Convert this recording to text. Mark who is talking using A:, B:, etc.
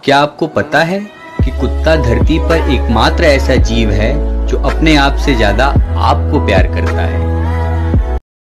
A: क्या आपको पता है कि कुत्ता धरती पर एकमात्र ऐसा जीव है जो अपने आप से ज्यादा आपको प्यार करता है।